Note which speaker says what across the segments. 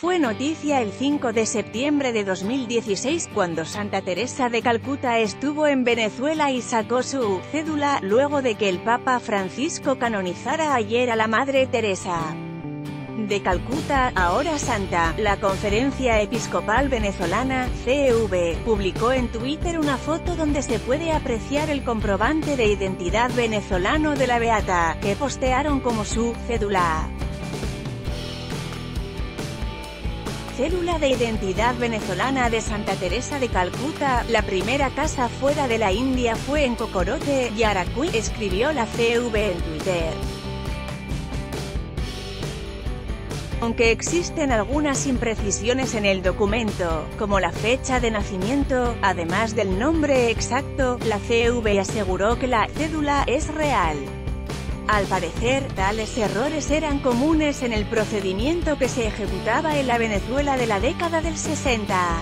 Speaker 1: fue noticia el 5 de septiembre de 2016, cuando Santa Teresa de Calcuta estuvo en Venezuela y sacó su cédula, luego de que el Papa Francisco canonizara ayer a la Madre Teresa de Calcuta, ahora santa. La Conferencia Episcopal Venezolana, CEV, publicó en Twitter una foto donde se puede apreciar el comprobante de identidad venezolano de la beata, que postearon como su cédula. Cédula de identidad venezolana de Santa Teresa de Calcuta. La primera casa fuera de la India fue en Cocorote, Yaracuy, escribió la CEV en Twitter. Aunque existen algunas imprecisiones en el documento, como la fecha de nacimiento, además del nombre exacto, la CEV aseguró que la cédula es real. Al parecer, tales errores eran comunes en el procedimiento que se ejecutaba en la Venezuela de la década del 60.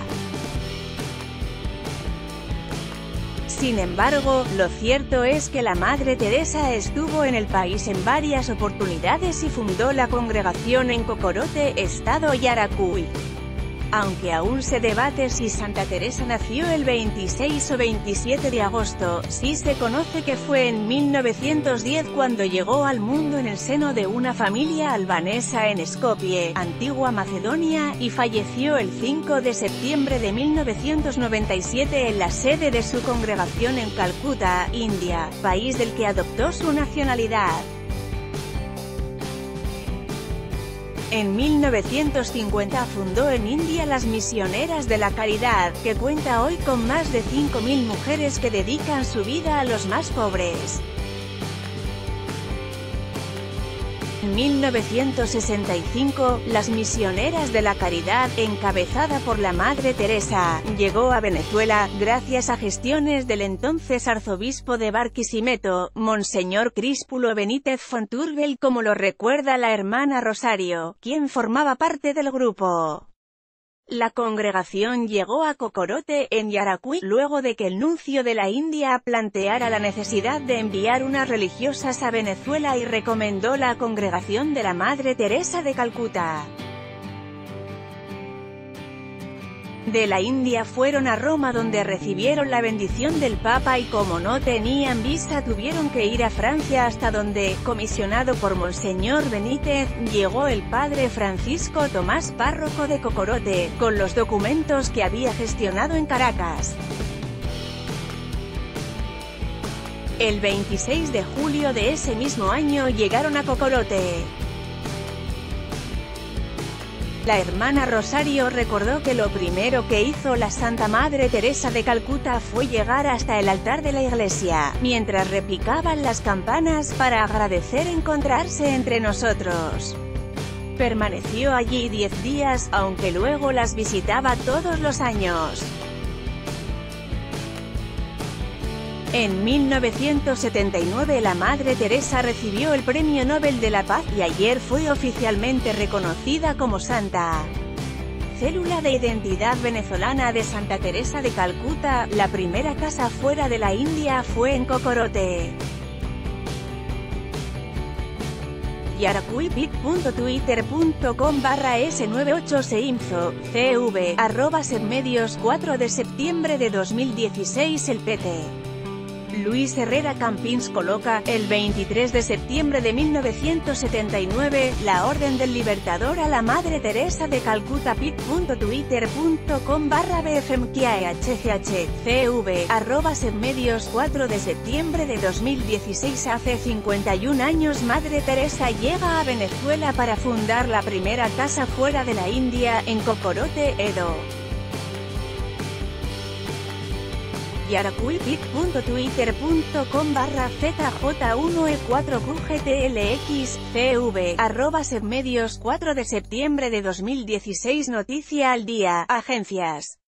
Speaker 1: Sin embargo, lo cierto es que la Madre Teresa estuvo en el país en varias oportunidades y fundó la congregación en Cocorote, estado Yaracuy. Aunque aún se debate si Santa Teresa nació el 26 o 27 de agosto, sí se conoce que fue en 1910 cuando llegó al mundo en el seno de una familia albanesa en Skopje, Antigua Macedonia, y falleció el 5 de septiembre de 1997 en la sede de su congregación en Calcuta, India, país del que adoptó su nacionalidad. En 1950 fundó en India las Misioneras de la Caridad, que cuenta hoy con más de 5.000 mujeres que dedican su vida a los más pobres. En 1965, las Misioneras de la Caridad, encabezada por la Madre Teresa, llegó a Venezuela, gracias a gestiones del entonces arzobispo de Barquisimeto, Monseñor Críspulo Benítez Fonturbel, como lo recuerda la hermana Rosario, quien formaba parte del grupo. La congregación llegó a Cocorote, en Yaracuy, luego de que el nuncio de la India planteara la necesidad de enviar unas religiosas a Venezuela y recomendó la congregación de la Madre Teresa de Calcuta. De la India fueron a Roma, donde recibieron la bendición del Papa y como no tenían visa tuvieron que ir a Francia, hasta donde, comisionado por Monseñor Benítez, llegó el padre Francisco Tomás, párroco de Cocorote, con los documentos que había gestionado en Caracas. El 26 de julio de ese mismo año llegaron a Cocorote. La hermana Rosario recordó que lo primero que hizo la Santa Madre Teresa de Calcuta fue llegar hasta el altar de la iglesia, mientras repicaban las campanas, para agradecer encontrarse entre nosotros. Permaneció allí 10 días, aunque luego las visitaba todos los años. En 1979 la Madre Teresa recibió el Premio Nobel de la Paz, y ayer fue oficialmente reconocida como santa. Cédula de identidad venezolana de Santa Teresa de Calcuta. La primera casa fuera de la India fue en Cocorote. yaracuy.twitter.com/s98seinfo, cv, @setmedios. 4 de septiembre de 2016. El PT. Luis Herrera Campins coloca, el 23 de septiembre de 1979, la Orden del Libertador a la Madre Teresa de Calcuta. pit.twitter.com/bfmkiahch, cv, @setmedios. 4 de septiembre de 2016. Hace 51 años Madre Teresa llega a Venezuela para fundar la primera casa fuera de la India, en Cocorote, Edo. yaracuy.twitter.com/zj1e4qgtlx, cv, @setmedios. 4 de septiembre de 2016. Noticia al día, agencias.